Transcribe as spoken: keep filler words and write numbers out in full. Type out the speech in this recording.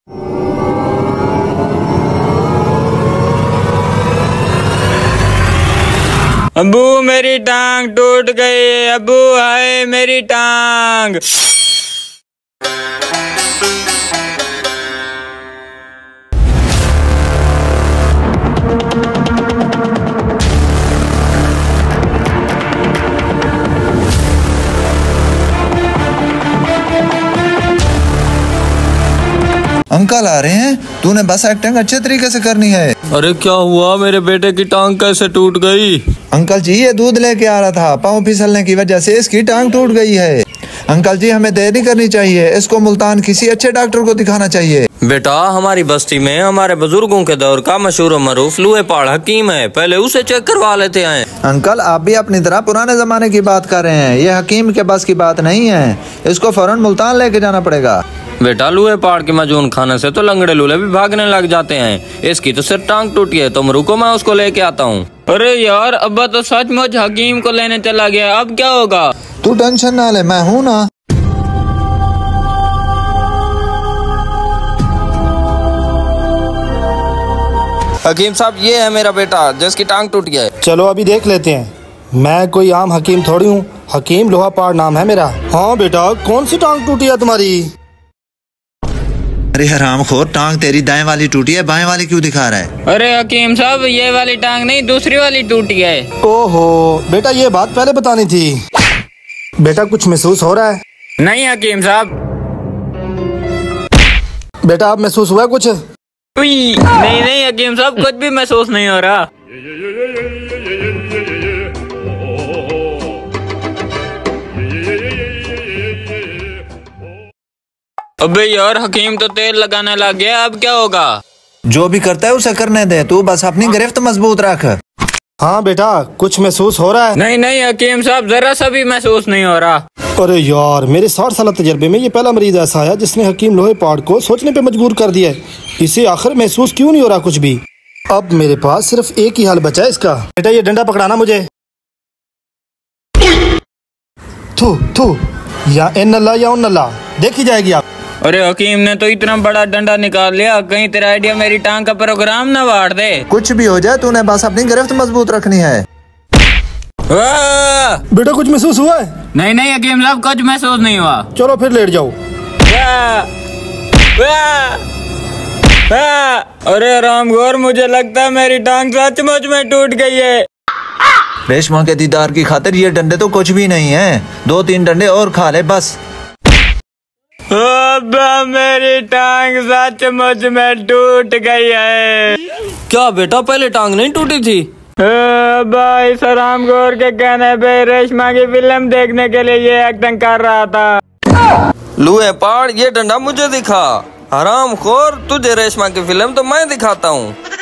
अब्बू मेरी टांग टूट गई, अब्बू हाय मेरी टांग। अंकल आ रहे हैं, तूने बस एक्टिंग अच्छे तरीके से करनी है। अरे क्या हुआ, मेरे बेटे की टांग कैसे टूट गई? अंकल जी ये दूध लेके आ रहा था, पाँव फिसलने की वजह से इसकी टांग टूट गई है। अंकल जी हमें देरी करनी चाहिए, इसको मुल्तान किसी अच्छे डॉक्टर को दिखाना चाहिए। बेटा हमारी बस्ती में हमारे बुजुर्गों के दौर का मशहूर और मरूफ लूहे पहाड़ हकीम है, पहले उसे चेक करवा लेते हैं। अंकल आप भी अपनी तरह पुराने जमाने की बात कर रहे हैं, ये हकीम के बस की बात नहीं है, इसको फौरन मुल्तान लेके जाना पड़ेगा। बेटा लूहे पहाड़ की मजून खाने से तो लंगड़े लूले भी भागने लग जाते हैं, इसकी तो सिर्फ टांग टूटी है, तुम रुको मैं उसको लेके आता हूँ। अरे यार अब्बा तो सचमुच हकीम को लेने चला गया, अब क्या होगा? तू टेंशन ना ले, मैं हूँ ना। हकीम साहब ये है मेरा बेटा जिसकी टांग टूट गया है। चलो अभी देख लेते हैं, मैं कोई आम हकीम थोड़ी हूँ, हकीम लोहा पहाड़ नाम है मेरा। हाँ बेटा कौन सी टांग टूटी है तुम्हारी? अरे हरामखोर, टांग तेरी दाएं वाली टूटी है, बाएं वाली क्यों दिखा रहा है? अरे हकीम साहब ये वाली टांग नहीं दूसरी वाली टूटी है। ओहो बेटा ये बात पहले बतानी थी। बेटा कुछ महसूस हो रहा है? नहीं हकीम साहब। बेटा अब महसूस हुआ कुछ? नहीं नहीं हकीम साहब कुछ भी महसूस नहीं हो रहा। अबे यार हकीम तो तेल लगाने लग गया, अब क्या होगा? जो भी करता है उसे करने दे, तू बस अपनी गिरफ्त मजबूत रख। हाँ बेटा कुछ महसूस हो रहा है? नहीं नहीं हकीम साहब जरा सा भी महसूस नहीं हो रहा। अरे यार मेरे साठ साल तजर्बे में ये पहला मरीज ऐसा आया जिसने हकीम लोहे पहाड़ को सोचने पे मजबूर कर दिया है। इसे आखिर महसूस क्यों नहीं हो रहा कुछ भी? अब मेरे पास सिर्फ एक ही हल बचा है इसका। बेटा ये डंडा पकड़ाना मुझे। थू थू या इन नल्ला या उन नल्ला देखी जाएगी आप। अरे हकीम ने तो इतना बड़ा डंडा निकाल लिया, कहीं तेरा आइडिया मेरी टांग का प्रोग्राम ना वाड़ दे। कुछ भी हो जाए तूने बस अपनी गिरफ्त मजबूत रखनी है। बेटा कुछ महसूस हुआ है? नहीं नहीं हकीम साहब कुछ महसूस नहीं हुआ। चलो फिर लेट जाओ। अरे रामगौर मुझे लगता है मेरी टांग सचमुच में टूट गई है। रेशमा के दीदार की खातिर ये डंडे तो कुछ भी नहीं है, दो तीन डंडे और खा ले बस। अब्बा मेरी टांग सचमुच में टूट गई है। क्या बेटा पहले टांग नहीं टूटी थी? भाई रामगौर के कहने पे रेशमा की फिल्म देखने के लिए ये एक्टिंग कर रहा था। लूहे पहाड़ ये डंडा मुझे दिखा, हरामखोर तुझे रेशमा की फिल्म तो मैं दिखाता हूँ।